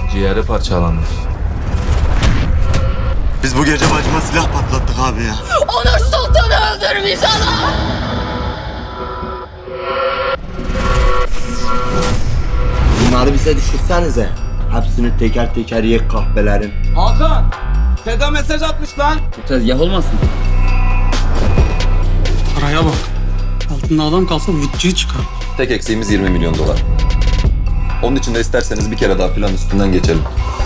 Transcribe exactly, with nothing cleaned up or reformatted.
Ciğeri parçalanmış. Biz bu gece bacıma silah patlattık abi ya. Onur Sultan'ı öldürmüş ana! Bunları bize düşürsenize. Hepsini teker teker yek kahvelerin. Hakan! Seda mesaj atmış lan. Bu tezgah olmasın? Paraya bak. Altında adam kalsa vıcığı çıkar. Tek eksiğimiz yirmi milyon dolar. Onun için de isterseniz bir kere daha plan üstünden geçelim.